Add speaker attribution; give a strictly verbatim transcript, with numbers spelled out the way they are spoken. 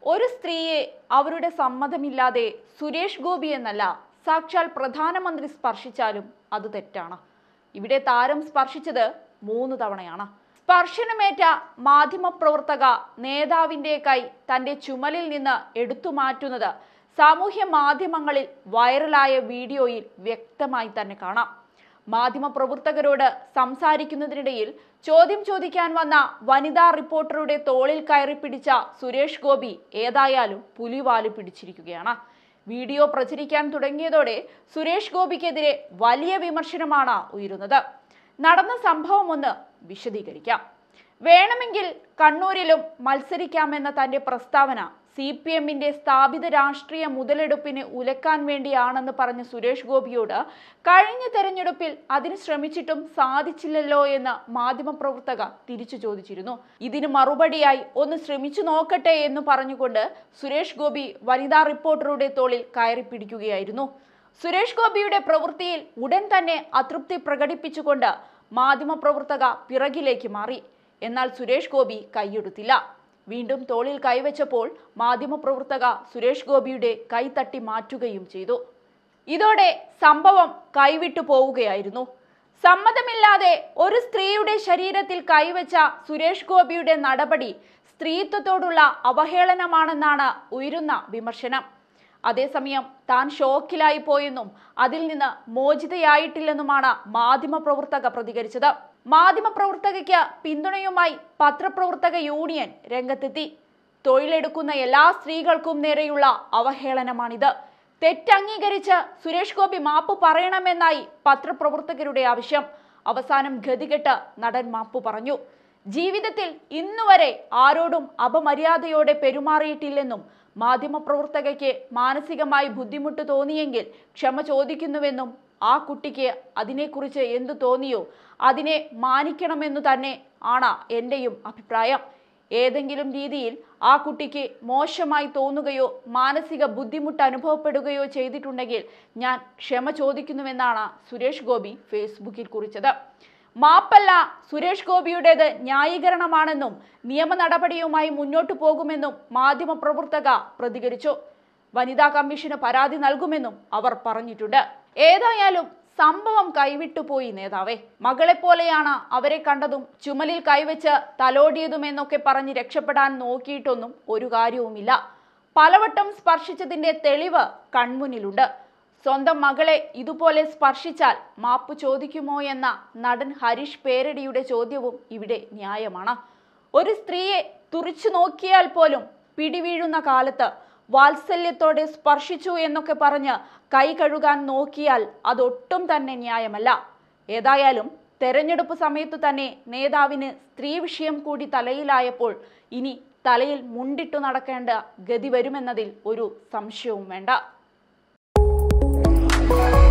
Speaker 1: ഒരു സ്ത്രീയെ അവരുടെ സമ്മതമില്ലാതെ സുരേഷ് ഗോപി എന്നല്ല സാക്ഷാൽ പ്രധാനമന്ത്രി സ്പർശിച്ചാലും അത് തെറ്റാണ്. ഇവിടെ താരം സ്പർശിച്ചത് മൂന്ന് തവണയാണ്. സ്പർശനമേറ്റ മാധ്യമപ്രവർത്തക നേതാവിൻ്റെ കൈ തൻ്റെ ചുമലിൽ നിന്ന് എടുത്തു മാറ്റുന്നത് സാമൂഹ്യ മാധ്യമങ്ങളിൽ വൈറലായ വീഡിയോയിൽ വ്യക്തമായി തന്നെ കാണാം. മാധ്യമപ്രവർത്തകരോട് സംസാരിക്കുന്നതിനിടയിൽ ചോദ്യം ചോദിക്കാൻ വന്ന വനിതാ റിപ്പോർട്ടറുടെ തോളിൽ കയറി പിടിച്ച സുരേഷ് ഗോപി ഏതായാലും പുലിവാല് പിടിച്ചിരിക്കുകയാണ്. വീഡിയോ പ്രചരിക്കാൻ തുടങ്ങിയതോടെ സുരേഷ് ഗോപിക്കെതിരെ വലിയ വിമർശനമാണ് ഉയരുന്നത്. നടന്ന സംഭവം ഒന്ന് വിശദീകരിക്കാം. വേണമെങ്കിൽ കണ്ണൂരിലും മത്സരിക്കാമെന്ന തന്റെ പ്രസ്താവന സി പി എമ്മിന്റെ സ്ഥാപിത രാഷ്ട്രീയ മുതലെടുപ്പിന് ഉലക്കാൻ വേണ്ടിയാണെന്ന് പറഞ്ഞ സുരേഷ് ഗോപിയോട് കഴിഞ്ഞ തെരഞ്ഞെടുപ്പിൽ അതിന് ശ്രമിച്ചിട്ടും സാധിച്ചില്ലല്ലോ എന്ന് മാധ്യമപ്രവർത്തക തിരിച്ചു ചോദിച്ചിരുന്നു. ഇതിന് മറുപടിയായി ഒന്ന് ശ്രമിച്ചു നോക്കട്ടെ എന്ന് പറഞ്ഞുകൊണ്ട് സുരേഷ് ഗോപി വനിതാ റിപ്പോർട്ടറുടെ തോളിൽ കയറി പിടിക്കുകയായിരുന്നു. സുരേഷ് ഗോപിയുടെ പ്രവൃത്തിയിൽ ഉടൻ തന്നെ അതൃപ്തി പ്രകടിപ്പിച്ചുകൊണ്ട് മാധ്യമപ്രവർത്തക പിറകിലേക്ക് മാറി. എന്നാൽ സുരേഷ് ഗോപി കൈയെടുത്തില്ല. വീണ്ടും തോളിൽ കൈവച്ചപ്പോൾ മാധ്യമപ്രവർത്തക സുരേഷ് ഗോപിയുടെ കൈ തട്ടി മാറ്റുകയും ചെയ്തു. ഇതോടെ സംഭവം കൈവിട്ടു പോവുകയായിരുന്നു. സമ്മതമില്ലാതെ ഒരു സ്ത്രീയുടെ ശരീരത്തിൽ കൈവച്ച സുരേഷ് ഗോപിയുടെ നടപടി സ്ത്രീത്വത്തോടുള്ള അവഹേളനമാണെന്നാണ് ഉയരുന്ന വിമർശനം. അതേസമയം താൻ ഷോക്കിലായി പോയെന്നും അതിൽ നിന്ന് മോചിതയായിട്ടില്ലെന്നുമാണ് മാധ്യമപ്രവർത്തക പ്രതികരിച്ചത്. മാധ്യമപ്രവർത്തകയ്ക്ക് പിന്തുണയുമായി പത്രപ്രവർത്തക യൂണിയൻ രംഗത്തെത്തി. തൊഴിലെടുക്കുന്ന എല്ലാ സ്ത്രീകൾക്കും നേരെയുള്ള അവഹേളനമാണിത്. തെറ്റംഗീകരിച്ച് സുരേഷ് ഗോപി മാപ്പ് പറയണമെന്നായി പത്രപ്രവർത്തകരുടെ ആവശ്യം. അവസാനം ഗതികെട്ട് നടൻ മാപ്പ് പറഞ്ഞു. ജീവിതത്തിൽ ഇന്നുവരെ ആരോടും അപമര്യാദയോടെ പെരുമാറിയിട്ടില്ലെന്നും മാധ്യമപ്രവർത്തകയ്ക്ക് മാനസികമായി ബുദ്ധിമുട്ട് തോന്നിയെങ്കിൽ ക്ഷമ ചോദിക്കുന്നുവെന്നും ആ കുട്ടിക്ക് അതിനെക്കുറിച്ച് എന്തു തോന്നിയോ അതിനെ മാനിക്കണമെന്നു തന്നെ ആണ് എൻ്റെയും അഭിപ്രായം. ഏതെങ്കിലും രീതിയിൽ ആ കുട്ടിക്ക് മോശമായി തോന്നുകയോ മാനസിക ബുദ്ധിമുട്ട് അനുഭവപ്പെടുകയോ ചെയ്തിട്ടുണ്ടെങ്കിൽ ഞാൻ ക്ഷമ ചോദിക്കുന്നുവെന്നാണ് സുരേഷ് ഗോപി ഫേസ്ബുക്കിൽ കുറിച്ചത്. മാപ്പല്ല സുരേഷ് ഗോപിയുടേത് ന്യായീകരണമാണെന്നും നിയമ നടപടിയുമായി മുന്നോട്ടു പോകുമെന്നും മാധ്യമപ്രവർത്തക പ്രതികരിച്ചു. വനിതാ കമ്മീഷന് പരാതി നൽകുമെന്നും അവർ പറഞ്ഞിട്ടുണ്ട്. ഏതായാലും സംഭവം കൈവിട്ടുപോയി നേതാവേ. മകളെപ്പോലെയാണ് അവരെ കണ്ടതും ചുമലിൽ കൈവച്ച് തലോടിയതുമെന്നൊക്കെ പറഞ്ഞ് രക്ഷപ്പെടാൻ നോക്കിയിട്ടൊന്നും ഒരു കാര്യവുമില്ല. പലവട്ടം സ്പർശിച്ചതിന്റെ തെളിവ് കൺമുന്നിലുണ്ട്. സ്വന്തം മകളെ ഇതുപോലെ സ്പർശിച്ചാൽ മാപ്പ് ചോദിക്കുമോ എന്ന നടൻ ഹരീഷ് പേരടിയുടെ ചോദ്യവും ഇവിടെ ന്യായമാണ്. ഒരു സ്ത്രീയെ തുറിച്ചു നോക്കിയാൽ പോലും പിടിവീഴുന്ന കാലത്ത് വാത്സല്യത്തോടെ സ്പർശിച്ചു എന്നൊക്കെ പറഞ്ഞ് കൈ കഴുകാൻ നോക്കിയാൽ അതൊട്ടും തന്നെ ന്യായമല്ല. ഏതായാലും തെരഞ്ഞെടുപ്പ് സമയത്തു തന്നെ നേതാവിന് സ്ത്രീ വിഷയം കൂടി തലയിലായപ്പോൾ ഇനി തലയിൽ മുണ്ടിട്ടു നടക്കേണ്ട ഗതി വരുമെന്നതിൽ ഒരു സംശയവും വേണ്ട.